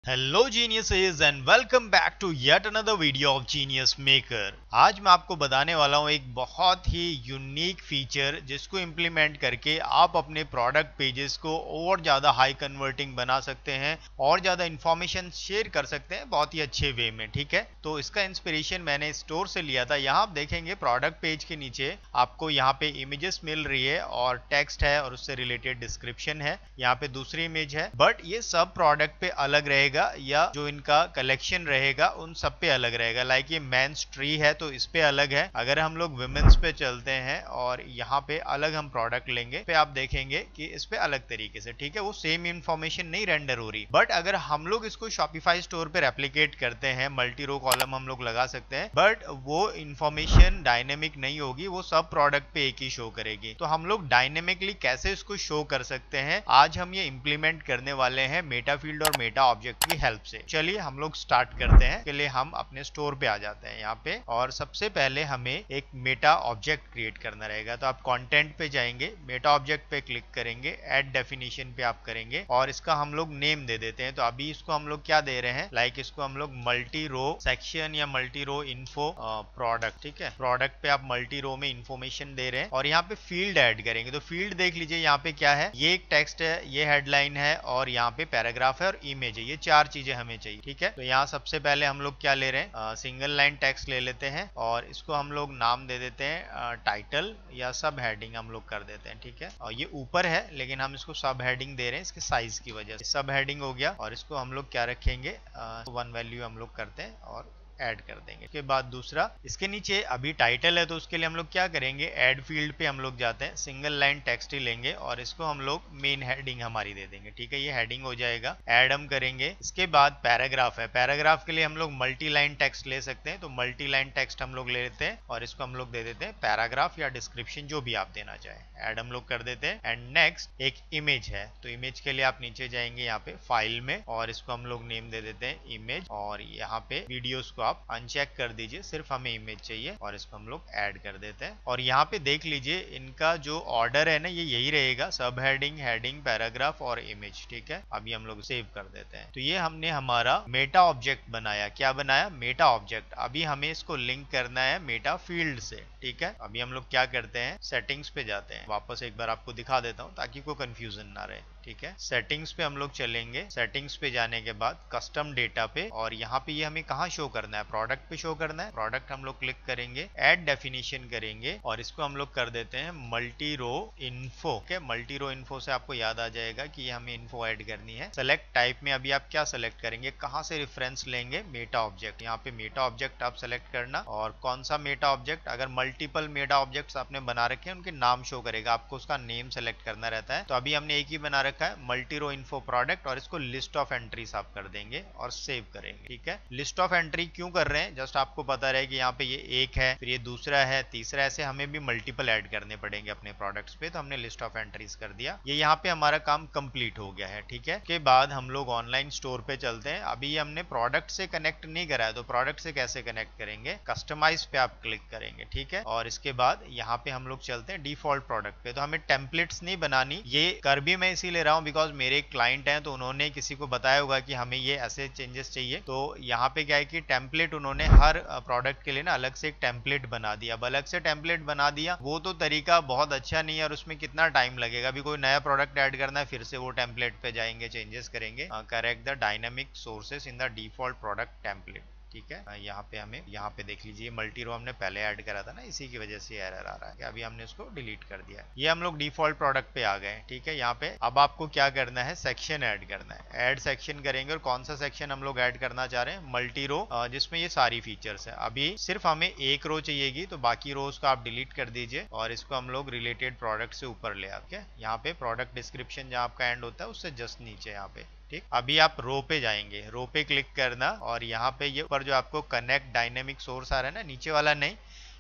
Hello geniuses and welcome back to yet another video of genius maker. आज मैं आपको बताने वाला हूँ एक बहुत ही यूनिक फीचर जिसको इम्प्लीमेंट करके आप अपने प्रोडक्ट पेजेस को और ज़्यादा हाई कन्वर्टिंग बना सकते हैं और ज़्यादा इंफॉर्मेशन शेयर कर सकते हैं बहुत ही अच्छे वे में। ठीक है, तो इसका इंस्पिरेशन मैंने स्टोर से लिया था। यहाँ आप देखेंगे प्रोडक्ट पेज के नीचे आपको यहाँ पे इमेजेस मिल रही है और टेक्स्ट है और उससे रिलेटेड डिस्क्रिप्शन है। यहाँ पे दूसरी इमेज है, बट ये सब प्रोडक्ट पे अलग रहेगा या जो इनका कलेक्शन रहेगा उन सब पे अलग रहेगा। लाइक ये मेंस ट्री है तो इस पे अलग है। अगर हम लोग वुमेन्स पे चलते हैं और यहाँ पे अलग हम प्रोडक्ट लेंगे पे आप देखेंगे कि इस पे अलग तरीके से, ठीक है, वो सेम इंफॉर्मेशन नहीं रेंडर हो रही। बट अगर हम लोग इसको शॉपिफाई स्टोर पे रेप्लिकेट करते हैं, मल्टी रो कॉलम हम लोग लगा सकते हैं, बट वो इंफॉर्मेशन डायनेमिक नहीं होगी, वो सब प्रोडक्ट पे एक ही शो करेगी। तो हम लोग डायनेमिकली कैसे इसको शो कर सकते हैं, आज हम ये इंप्लीमेंट करने वाले हैं मेटा फील्ड और मेटा ऑब्जेक्ट की हेल्प से। चलिए हम लोग स्टार्ट करते हैं। के लिए हम अपने स्टोर पे आ जाते हैं यहाँ पे, और सबसे पहले हमें एक मेटा ऑब्जेक्ट क्रिएट करना रहेगा। तो आप कंटेंट पे जाएंगे, मेटा ऑब्जेक्ट पे क्लिक करेंगे, ऐड डेफिनेशन पे आप करेंगे और इसका हम लोग नेम दे देते हैं। तो अभी इसको हम लोग क्या दे रहे हैं, लाइक इसको हम लोग मल्टी रो सेक्शन या मल्टी रो इन्फो प्रोडक्ट, ठीक है, प्रोडक्ट पे आप मल्टी रो में इंफॉर्मेशन दे रहे हैं और यहाँ पे फील्ड ऐड करेंगे। तो फील्ड देख लीजिए यहाँ पे क्या है, ये एक टेक्स्ट है, ये हेडलाइन है और यहाँ पे पैराग्राफ है और इमेज है। ये चार चीजें हमें चाहिए। ठीक है, तो यहाँ सबसे पहले हम लोग क्या ले रहे हैं, सिंगल लाइन टेक्स्ट ले लेते हैं और इसको हम लोग नाम दे देते हैं टाइटल या सब हेडिंग हम लोग कर देते हैं। ठीक है, और ये ऊपर है लेकिन हम इसको सब हेडिंग दे रहे हैं इसके साइज की वजह से। सब हेडिंग हो गया और इसको हम लोग क्या रखेंगे, 1 वैल्यू हम लोग करते हैं और ऐड कर देंगे। उसके बाद दूसरा, इसके नीचे अभी टाइटल है तो उसके लिए हम लोग क्या करेंगे, ऐड फील्ड पे हम लोग जाते हैं, सिंगल लाइन टेक्स्ट ही लेंगे और इसको हम लोग मेन हेडिंग हमारी दे देंगे। ठीक है, ये हेडिंग हो जाएगा, ऐड हम करेंगे। इसके बाद पैराग्राफ है, पैराग्राफ के लिए हम लोग मल्टी लाइन टेक्स्ट ले सकते हैं, तो मल्टी लाइन टेक्स्ट हम लोग ले लेते हैं और इसको हम लोग दे देते हैं पैराग्राफ या डिस्क्रिप्शन, जो भी आप देना चाहें, ऐड हम लोग कर देते हैं। एंड नेक्स्ट एक इमेज है, तो इमेज के लिए आप नीचे जाएंगे यहाँ पे फाइल में और इसको हम लोग नेम दे देते हैं इमेज, और यहाँ पे वीडियोस को आप अनचेक कर दीजिए, सिर्फ हमें इमेज चाहिए और इसको हम लोग ऐड कर देते हैं। और यहाँ पे देख लीजिए इनका जो ऑर्डर है ना, ये यही रहेगा, सब हेडिंग, हेडिंग, पैराग्राफ और इमेज। ठीक है, अभी हम लोग सेव कर देते हैं। तो ये हमने हमारा मेटा ऑब्जेक्ट बनाया। क्या बनाया, मेटा ऑब्जेक्ट। अभी हमें इसको लिंक करना है मेटा फील्ड से। ठीक है, अभी हम लोग क्या करते हैं, सेटिंग्स पे जाते हैं। वापस एक बार आपको दिखा देता हूँ ताकि कोई कंफ्यूजन ना रहे। ठीक है, सेटिंग्स पे हम लोग चलेंगे, सेटिंग्स पे जाने के बाद कस्टम डेटा पे, और यहाँ पे ये हमें कहाँ शो करना है, प्रोडक्ट पे शो करना है। प्रोडक्ट हम लोग क्लिक करेंगे, ऐड डेफिनेशन करेंगे और इसको हम लोग कर देते हैं मल्टी रो इन्फो। ठीक है, मल्टी रो इन्फो से आपको याद आ जाएगा कि हमें इन्फो ऐड करनी है। सेलेक्ट टाइप में अभी आप क्या सेलेक्ट करेंगे, कहाँ से रेफरेंस लेंगे, मेटा ऑब्जेक्ट। यहाँ पे मेटा ऑब्जेक्ट आप सेलेक्ट करना, और कौन सा मेटा ऑब्जेक्ट, अगर मल्टीपल मेटा ऑब्जेक्ट्स आपने बना रखे हैं उनके नाम शो करेगा, आपको उसका नेम सेलेक्ट करना रहता है। तो अभी हमने एक ही बना रखा है, मल्टी रो इन्फो प्रोडक्ट, और इसको लिस्ट ऑफ एंट्रीज आप कर देंगे और सेव करेंगे। ठीक है, लिस्ट ऑफ एंट्री क्यों कर रहे हैं, जस्ट आपको पता रहे कि यहाँ पे ये एक है, फिर ये दूसरा है, तीसरा, ऐसे हमें भी मल्टीपल ऐड करने पड़ेंगे अपने प्रोडक्ट्स पे। तो हमने लिस्ट ऑफ एंट्रीज कर दिया, ये यहाँ पे हमारा काम कंप्लीट हो गया है। ठीक है, के बाद हम लोग ऑनलाइन स्टोर पे चलते हैं। अभी ये हमने प्रोडक्ट से कनेक्ट नहीं करा है, तो प्रोडक्ट से कैसे कनेक्ट करेंगे, कस्टमाइज पे आप क्लिक करेंगे। ठीक है, और इसके बाद यहाँ पे हम लोग चलते हैं डिफॉल्ट प्रोडक्ट पे। तो हमें टेम्पलेट्स नहीं बनानी, ये कर भी मैं इसी ले रहा हूँ बिकॉज मेरे एक क्लाइंट हैं तो उन्होंने किसी को बताया होगा कि हमें ये ऐसे चेंजेस चाहिए। तो यहाँ पे क्या है कि टेम्पलेट उन्होंने हर प्रोडक्ट के लिए ना अलग से एक टेम्पलेट बना दिया। अब अलग से टेम्पलेट बना दिया, वो तो तरीका बहुत अच्छा नहीं है और उसमें कितना टाइम लगेगा। अभी कोई नया प्रोडक्ट ऐड करना है, फिर से वो टेम्पलेट पे जाएंगे, चेंजेस करेंगे, correct the dynamic sources in the default product template. ठीक है, यहाँ पे हमें, यहाँ पे देख लीजिए मल्टी रो हमने पहले ऐड करा था ना, इसी की वजह से एरर आ रहा है कि अभी हमने उसको डिलीट कर दिया। ये हम लोग डिफॉल्ट प्रोडक्ट पे आ गए। ठीक है, यहाँ पे अब आपको क्या करना है, सेक्शन ऐड करना है, ऐड सेक्शन करेंगे। और कौन सा सेक्शन हम लोग ऐड करना चाह रहे हैं, मल्टी रो, जिसमें ये सारी फीचर्स है। अभी सिर्फ हमें एक रो चाहिएगी, तो बाकी रोज को आप डिलीट कर दीजिए और इसको हम लोग रिलेटेड प्रोडक्ट से ऊपर ले आके, यहाँ पे प्रोडक्ट डिस्क्रिप्शन जहाँ आपका एंड होता है उससे जस्ट नीचे यहाँ पे। ठीक, अभी आप रो पे जाएंगे, रो पे क्लिक करना और यहाँ पे ये ऊपर जो आपको कनेक्ट डायनेमिक सोर्स आ रहा है ना, नीचे वाला नहीं,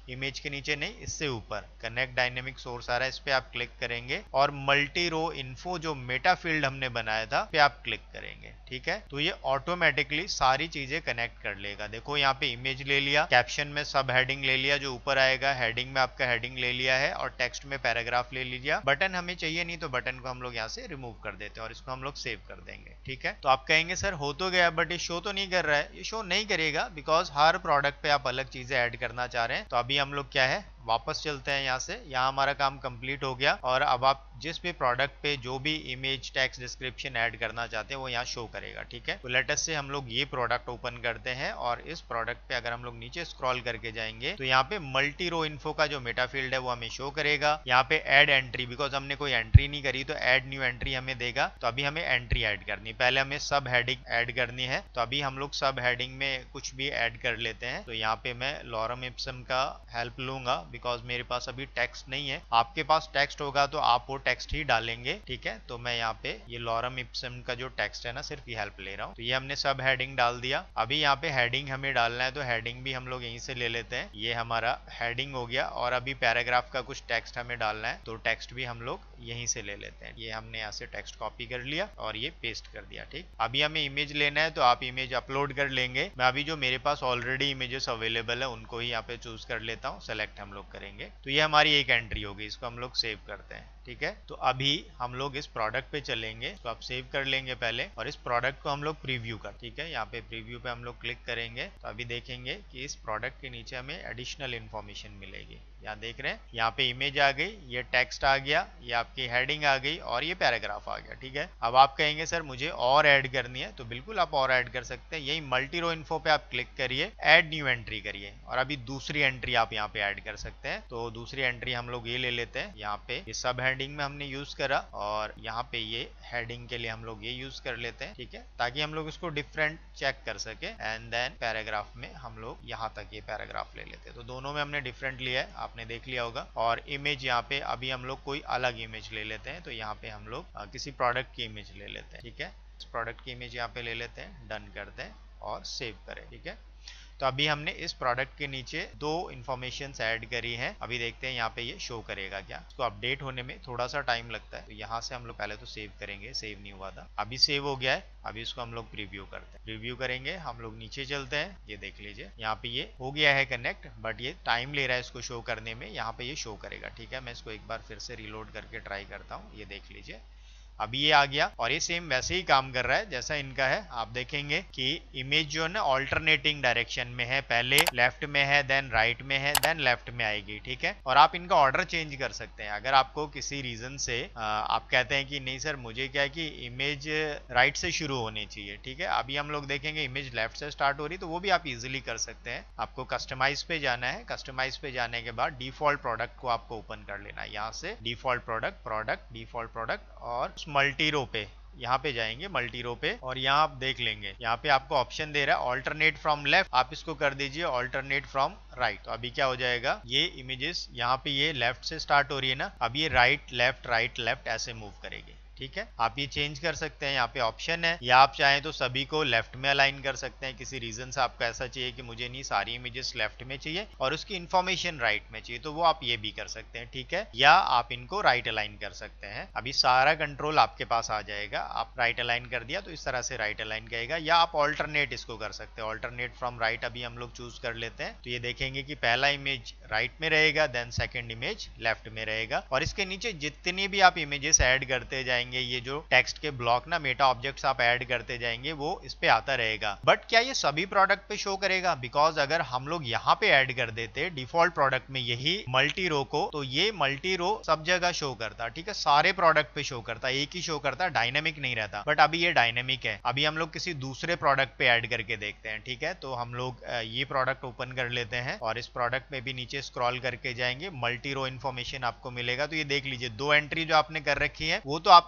इमेज के नीचे नहीं, इससे ऊपर कनेक्ट डायनेमिक सोर्स आ रहा है, इस पे आप क्लिक करेंगे और मल्टी रो इन्फो जो मेटा फील्ड हमने बनाया था पे आप क्लिक करेंगे। ठीक है, तो ये ऑटोमेटिकली सारी चीजें कनेक्ट कर लेगा। देखो यहाँ पे इमेज ले लिया, कैप्शन में सब हेडिंग ले लिया जो ऊपर आएगा, हेडिंग में आपका हेडिंग ले लिया है और टेक्स्ट में पैराग्राफ ले लीजिए। बटन हमें चाहिए नहीं तो बटन को हम लोग यहाँ से रिमूव कर देते हैं और इसको हम लोग सेव कर देंगे। ठीक है, तो आप कहेंगे सर हो तो गया बट ये शो तो नहीं कर रहा है। ये शो नहीं करेगा बिकॉज हर प्रोडक्ट पे आप अलग चीजें ऐड करना चाह रहे हैं। तो अभी हम लोग क्या है वापस चलते हैं यहाँ से, यहाँ हमारा काम कंप्लीट हो गया और अब आप जिस भी प्रोडक्ट पे जो भी इमेज टेक्स्ट डिस्क्रिप्शन ऐड करना चाहते हैं वो यहाँ शो करेगा। ठीक है, तो लेटेस्ट से हम लोग ये प्रोडक्ट ओपन करते हैं और इस प्रोडक्ट पे अगर हम लोग नीचे स्क्रॉल करके जाएंगे तो यहाँ पे मल्टी रो इन्फो का जो मेटा फील्ड है वो हमें शो करेगा। यहाँ पे ऐड एंट्री, बिकॉज हमने कोई एंट्री नहीं करी तो ऐड न्यू एंट्री हमें देगा। तो अभी हमें एंट्री ऐड करनी, पहले हमें सब हेडिंग ऐड करनी है। तो अभी हम लोग सब हेडिंग में कुछ भी ऐड कर लेते हैं। तो यहाँ पे मैं लॉरम इप्सम का हेल्प लूंगा बिकॉज मेरे पास अभी टेक्स्ट नहीं है। आपके पास टेक्स्ट होगा तो आप वो टेक्स्ट ही डालेंगे। ठीक है, तो मैं यहाँ पे ये लॉरम इप्सम का जो टेक्स्ट है ना सिर्फ ये हेल्प ले रहा हूँ। तो ये हमने सब हेडिंग डाल दिया। अभी यहाँ पे हेडिंग हमें डालना है तो हेडिंग भी हम लोग यहीं से ले लेते हैं। ये हमारा हेडिंग हो गया और अभी पैराग्राफ का कुछ टेक्स्ट हमें डालना है तो टेक्स्ट भी हम लोग यहीं से ले लेते हैं। ये हमने यहाँ से टेक्स्ट कॉपी कर लिया और ये पेस्ट कर दिया। ठीक, अभी हमें इमेज लेना है तो आप इमेज अपलोड कर लेंगे। मैं अभी जो मेरे पास ऑलरेडी इमेजेस अवेलेबल है उनको ही यहाँ पे चूज कर लेता हूँ, सेलेक्ट हम लोग करेंगे। तो ये हमारी एक एंट्री होगी, इसको हम लोग सेव करते हैं। ठीक है, तो अभी हम लोग इस प्रोडक्ट पे चलेंगे, तो आप सेव कर लेंगे पहले और इस प्रोडक्ट को हम लोग प्रीव्यू कर। ठीक है, यहाँ पे प्रीव्यू पे हम लोग क्लिक करेंगे तो अभी देखेंगे कि इस प्रोडक्ट के नीचे हमें एडिशनल इन्फॉर्मेशन मिलेगी। यहाँ देख रहे हैं, यहाँ पे इमेज आ गई, ये टेक्स्ट आ गया, ये आपकी हेडिंग आ गई और ये पैराग्राफ आ गया। ठीक है, अब आप कहेंगे सर मुझे और ऐड करनी है, तो बिल्कुल आप और ऐड कर सकते हैं। यही मल्टी रो इन्फो पे आप क्लिक करिए, ऐड न्यू एंट्री करिए और अभी दूसरी एंट्री आप यहाँ पे ऐड कर सकते हैं। तो दूसरी एंट्री हम लोग ये ले लेते हैं। यहाँ पे ये सब हेडिंग में हमने यूज करा और यहाँ पे ये हेडिंग के लिए हम लोग ये यूज कर लेते हैं। ठीक है, ताकि हम लोग इसको डिफरेंट चेक कर सके। एंड देन पैराग्राफ में हम लोग यहाँ तक ये पैराग्राफ ले लेते हैं। तो दोनों में हमने डिफरेंट लिया है, आपने देख लिया होगा। और इमेज यहाँ पे अभी हम लोग कोई अलग इमेज ले लेते हैं। तो यहाँ पे हम लोग किसी प्रोडक्ट की इमेज ले लेते हैं। ठीक है, इस प्रोडक्ट की इमेज यहाँ पे ले लेते हैं, डन करते हैं और सेव करें। ठीक है, तो अभी हमने इस प्रोडक्ट के नीचे दो इन्फॉर्मेशन ऐड करी हैं। अभी देखते हैं यहाँ पे ये शो करेगा क्या। इसको अपडेट होने में थोड़ा सा टाइम लगता है, तो यहाँ से हम लोग पहले तो सेव करेंगे, सेव नहीं हुआ था, अभी सेव हो गया है। अभी इसको हम लोग प्रीव्यू करते हैं, प्रीव्यू करेंगे, हम लोग नीचे चलते हैं। ये देख लीजिए यहाँ पे ये हो गया है कनेक्ट, बट ये टाइम ले रहा है इसको शो करने में। यहाँ पे ये शो करेगा। ठीक है, मैं इसको एक बार फिर से रिलोड करके ट्राई करता हूँ। ये देख लीजिए अभी ये आ गया और ये सेम वैसे ही काम कर रहा है जैसा इनका है। आप देखेंगे कि इमेज जो है ना ऑल्टरनेटिंग डायरेक्शन में है, पहले लेफ्ट में है, देन राइट में है, देन लेफ्ट में आएगी। ठीक है, और आप इनका ऑर्डर चेंज कर सकते हैं। अगर आपको किसी रीजन से आप कहते हैं कि नहीं सर मुझे क्या है कि इमेज राइट से शुरू होनी चाहिए। ठीक है, अभी हम लोग देखेंगे इमेज लेफ्ट से स्टार्ट हो रही, तो वो भी आप इजिली कर सकते हैं। आपको कस्टमाइज पे जाना है, कस्टमाइज पे जाने के बाद डिफॉल्ट प्रोडक्ट को आपको ओपन कर लेना है। यहाँ से default product, product, default product और मल्टी रो पे यहाँ पे जाएंगे, मल्टी रो पे, और यहाँ आप देख लेंगे यहाँ पे आपको ऑप्शन दे रहा है ऑल्टरनेट फ्रॉम लेफ्ट, आप इसको कर दीजिए ऑल्टरनेट फ्रॉम राइट। तो अभी क्या हो जाएगा, ये इमेजेस यहाँ पे ये लेफ्ट से स्टार्ट हो रही है ना, अब ये राइट लेफ्ट ऐसे मूव करेगी। ठीक है, आप ये चेंज कर सकते हैं, यहाँ पे ऑप्शन है, या आप चाहें तो सभी को लेफ्ट में अलाइन कर सकते हैं। किसी रीजन से आपको ऐसा चाहिए कि मुझे नहीं सारी इमेजेस लेफ्ट में चाहिए और उसकी इन्फॉर्मेशन राइट में चाहिए, तो वो आप ये भी कर सकते हैं। ठीक है, या आप इनको राइट अलाइन कर सकते हैं। अभी सारा कंट्रोल आपके पास आ जाएगा। आप राइट अलाइन कर दिया तो इस तरह से राइट अलाइन करेगा, या आप ऑल्टरनेट इसको कर सकते हैं, ऑल्टरनेट फ्रॉम राइट अभी हम लोग चूज कर लेते हैं। तो ये देखेंगे कि पहला इमेज राइट में रहेगा, देन सेकेंड इमेज लेफ्ट में रहेगा, और इसके नीचे जितनी भी आप इमेजेस ऐड करते जाएंगे, ये जो टेक्स्ट के ब्लॉक ना मेटा ऑब्जेक्ट्स आप ऐड करते जाएंगे वो इस पे आता रहेगा। बट क्या ये सभी प्रोडक्ट पे शो करेगा? बिकॉज अगर हम लोग यहाँ पे ऐड कर देते डिफॉल्ट प्रोडक्ट में यही मल्टी रो को, तो ये मल्टी रो सब जगह शो करता। ठीक है, सारे प्रोडक्ट पे शो करता, एक ही शो करता, डायनेमिक नहीं रहता। बट अभी ये डायनेमिक है। अभी हम लोग किसी दूसरे प्रोडक्ट पे ऐड करके देखते हैं। ठीक है, तो हम लोग ये प्रोडक्ट ओपन कर लेते हैं और इस प्रोडक्ट में भी नीचे स्क्रॉल करके जाएंगे, मल्टी रो इन्फॉर्मेशन आपको मिलेगा। तो ये देख लीजिए दो एंट्री जो आपने कर रखी है वो तो आपकी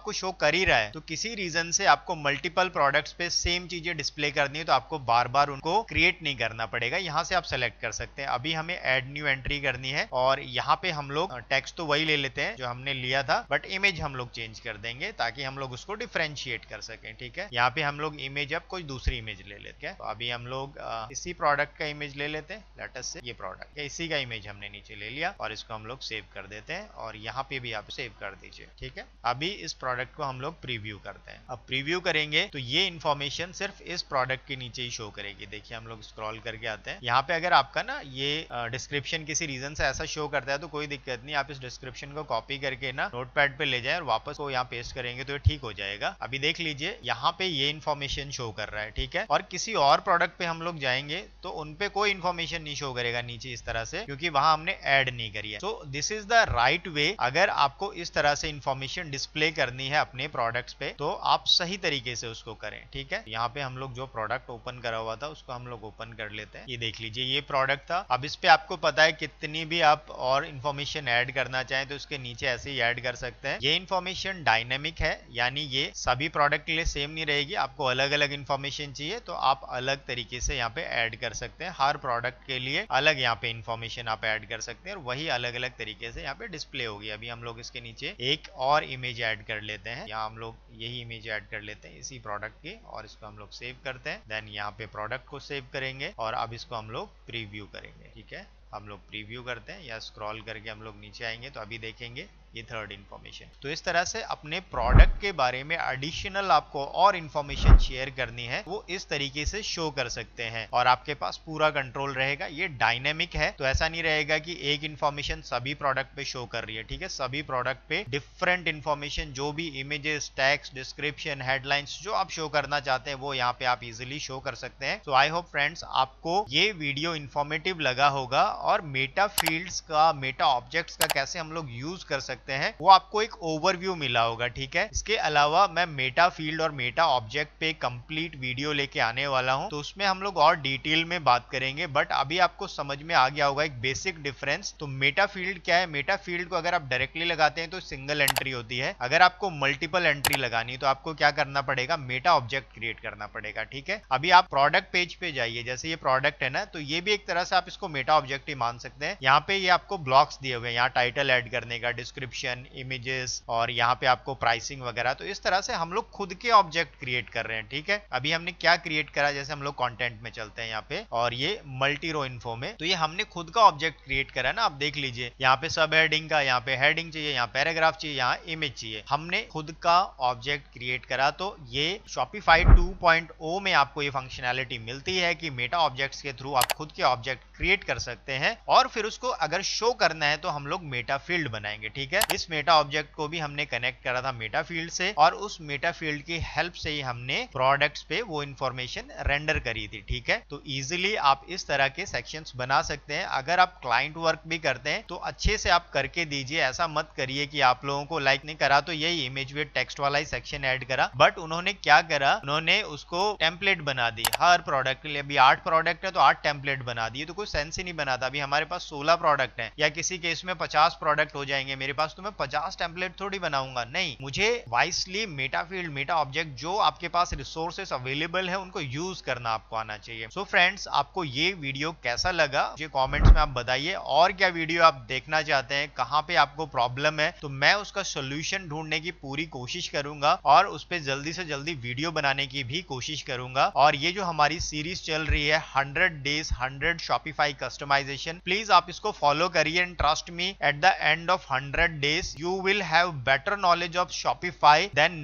आपको शो कर ही रहा है, तो किसी रीजन से आपको मल्टीपल प्रोडक्ट्स पे सेम चीजें डिस्प्ले करनी है तो आपको बार बार उनको क्रिएट नहीं करना पड़ेगा। यहाँ से आप सेलेक्ट कर सकते हैं। अभी हमें ऐड न्यू एंट्री करनी है और यहाँ पे हम लोग टेक्स्ट तो वही ले लेते हैं जो हमने लिया था, बट इमेज हम लोग चेंज कर देंगे ताकि हम लोग उसको डिफरेंशिएट कर सकें। ठीक है, यहाँ पे हम लोग इमेज अब कोई दूसरी इमेज ले लेते हैं। तो अभी हम लोग इसी प्रोडक्ट का इमेज ले लेते हैं, लेटेस्ट से ये प्रोडक्ट इसी का इमेज हमने नीचे ले लिया और इसको हम लोग सेव कर देते हैं और यहाँ पे भी आप सेव कर दीजिए। ठीक है, अभी इस प्रोडक्ट को हम लोग प्रीव्यू करते हैं। अब प्रीव्यू करेंगे तो ये इन्फॉर्मेशन सिर्फ इस प्रोडक्ट के नीचे ही शो करेगी। देखिए हम लोग स्क्रॉल करके आते हैं, यहाँ पे अगर आपका ना ये डिस्क्रिप्शन किसी रीजन से ऐसा शो करता है तो कोई दिक्कत नहीं, आप इस डिस्क्रिप्शन को कॉपी करके ना नोटपैड पे ले जाए और वापस को यहाँ पेस्ट करेंगे तो ये ठीक हो जाएगा। अभी देख लीजिए यहाँ पे ये इन्फॉर्मेशन शो कर रहा है। ठीक है, और किसी और प्रोडक्ट पे हम लोग जाएंगे तो उनपे कोई इन्फॉर्मेशन नहीं शो करेगा नीचे इस तरह से, क्योंकि वहां हमने ऐड नहीं करी है। So this is the right way. अगर आपको इस तरह से इन्फॉर्मेशन डिस्प्ले करनी है अपने प्रोडक्ट्स पे तो आप सही तरीके से उसको करें। ठीक है, यहाँ पे हम लोग जो प्रोडक्ट ओपन करा हुआ था उसको हम लोग ओपन कर लेते हैं। ये देख लीजिए ये प्रोडक्ट था। अब इस पे आपको पता है कितनी भी आप और इन्फॉर्मेशन ऐड करना चाहें तो उसके नीचे ऐसे ही ऐड कर सकते हैं। ये इन्फॉर्मेशन डायनेमिक है, यानी ये सभी प्रोडक्ट के लिए सेम नहीं रहेगी। आपको अलग अलग इन्फॉर्मेशन चाहिए तो आप अलग तरीके से यहाँ पे ऐड कर सकते हैं। हर प्रोडक्ट के लिए अलग यहाँ पे इन्फॉर्मेशन आप ऐड कर सकते हैं और वही अलग अलग तरीके से यहाँ पे डिस्प्ले होगी। अभी हम लोग इसके नीचे एक और इमेज ऐड कर लेते हैं। यहाँ हम लोग यही इमेज ऐड कर लेते हैं इसी प्रोडक्ट की और इसको हम लोग सेव करते हैं। देन यहाँ पे प्रोडक्ट को सेव करेंगे और अब इसको हम लोग प्रीव्यू करेंगे। ठीक है, हम लोग प्रीव्यू करते हैं या स्क्रॉल करके हम लोग नीचे आएंगे तो अभी देखेंगे ये थर्ड इन्फॉर्मेशन। तो इस तरह से अपने प्रोडक्ट के बारे में एडिशनल आपको और इन्फॉर्मेशन शेयर करनी है वो इस तरीके से शो कर सकते हैं और आपके पास पूरा कंट्रोल रहेगा। ये डायनेमिक है तो ऐसा नहीं रहेगा कि एक इन्फॉर्मेशन सभी प्रोडक्ट पे शो कर रही है। ठीक है, सभी प्रोडक्ट पे डिफरेंट इन्फॉर्मेशन, जो भी इमेजेस, टेक्स्ट, डिस्क्रिप्शन, हेडलाइंस जो आप शो करना चाहते हैं वो यहाँ पे आप इजिली शो कर सकते हैं। तो आई होप फ्रेंड्स आपको ये वीडियो इंफॉर्मेटिव लगा होगा और मेटा फील्ड्स का, मेटा ऑब्जेक्ट्स का कैसे हम लोग यूज कर सकते हैं वो आपको एक ओवरव्यू मिला होगा। ठीक है, इसके अलावा मैं मेटा फील्ड और मेटा ऑब्जेक्ट पे कंप्लीट वीडियो लेके आने वाला हूं तो उसमें हम लोग और डिटेल में बात करेंगे। बट अभी आपको समझ में आ गया होगा एक बेसिक डिफरेंस। तो मेटा फील्ड क्या है? मेटा फील्ड को अगर आप डायरेक्टली लगाते हैं तो सिंगल एंट्री होती है। अगर आपको मल्टीपल एंट्री लगानी है तो आपको क्या करना पड़ेगा? मेटा ऑब्जेक्ट क्रिएट करना पड़ेगा। ठीक है, अभी आप प्रोडक्ट पेज पे जाइए, जैसे ये प्रोडक्ट है ना, तो ये भी एक तरह से आप इसको मेटा ऑब्जेक्ट ही मान सकते हैं। यहाँ पे ये आपको ब्लॉक्स दिए हुए हैं, यहाँ टाइटल ऐड करने का, डिस्क्रिप्शन, इमेजेस और यहाँ पे आपको प्राइसिंग वगैरह। तो इस तरह से हम लोग खुद के ऑब्जेक्ट क्रिएट कर रहे हैं। ठीक है, अभी हमने क्या क्रिएट करा, जैसे हम लोग कंटेंट में चलते हैं यहाँ पे और ये मल्टी रो इन्फो में, तो ये हमने खुद का ऑब्जेक्ट क्रिएट करा है ना। आप देख लीजिए यहाँ पे सब हेडिंग का, यहाँ पे हेडिंग चाहिए, यहाँ पैराग्राफ चाहिए, यहाँ इमेज चाहिए, हमने खुद का ऑब्जेक्ट क्रिएट करा। तो ये Shopify 2.0 में आपको ये फंक्शनैलिटी मिलती है कि मेटा ऑब्जेक्ट्स के थ्रू आप खुद के ऑब्जेक्ट क्रिएट कर सकते हैं और फिर उसको अगर शो करना है तो हम लोग मेटा फील्ड बनाएंगे। ठीक है, इस मेटा ऑब्जेक्ट को भी हमने कनेक्ट करा था मेटा फील्ड से और उस मेटा फील्ड की हेल्प से ही हमने प्रोडक्ट्स पे वो इंफॉर्मेशन रेंडर करी थी। ठीक है, तो इजीली आप इस तरह के सेक्शंस बना सकते हैं। अगर आप क्लाइंट वर्क भी करते हैं तो अच्छे से आप करके दीजिए। ऐसा मत करिए कि आप लोगों को लाइक नहीं करा तो यही इमेज विद टेक्स्ट वाला ही सेक्शन ऐड करा, बट उन्होंने क्या करा, उन्होंने उसको टेम्पलेट बना दी हर प्रोडक्ट के लिए। अभी 8 प्रोडक्ट है तो 8 टेम्पलेट बना दिए, तो कोई सेंस ही नहीं बनाता। अभी हमारे पास 16 प्रोडक्ट है या किसी केस में 50 प्रोडक्ट हो जाएंगे मेरे पास, तो मैं 50 टेम्पलेट थोड़ी बनाऊंगा। नहीं, मुझे wisely meta field, meta object जो आपके पास रिसोर्सेस अवेलेबल है उनको यूज करना आपको आना चाहिए। सो फ्रेंड्स, आपको ये वीडियो कैसा लगा मुझे कमेंट्स में आप बताइए, और क्या वीडियो आप देखना चाहते हैं, कहां पे आपको प्रॉब्लम है, तो मैं उसका सोल्यूशन ढूंढने की पूरी कोशिश करूंगा और उस पे जल्दी से जल्दी वीडियो बनाने की भी कोशिश करूंगा। और ये जो हमारी सीरीज चल रही है 100 डेज 100 Shopify कस्टमाइजेशन, प्लीज आप इसको फॉलो करिए and trust me, at the end of 100 days you will have better knowledge of Shopify than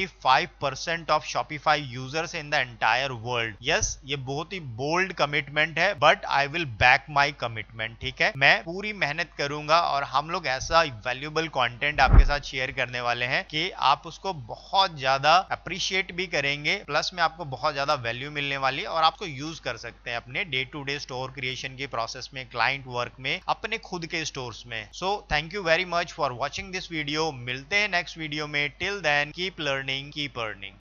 95% of Shopify users in the entire world. Yes, ये बहुत ही bold commitment है, but I will back my commitment. ठीक है, मैं पूरी मेहनत करूंगा और हम लोग ऐसा valuable content आपके साथ शेयर करने वाले हैं कि आप उसको बहुत ज्यादा अप्रिशिएट भी करेंगे, प्लस में आपको बहुत ज्यादा वैल्यू मिलने वाली है और आपको यूज कर सकते हैं अपने day to day store creation के प्रोसेस में, क्लाइंट वर्क में, अपने खुद के स्टोर्स में। So thank you very much for watching this video. मिलते हैं नेक्स्ट वीडियो में। Till then keep learning, keep earning.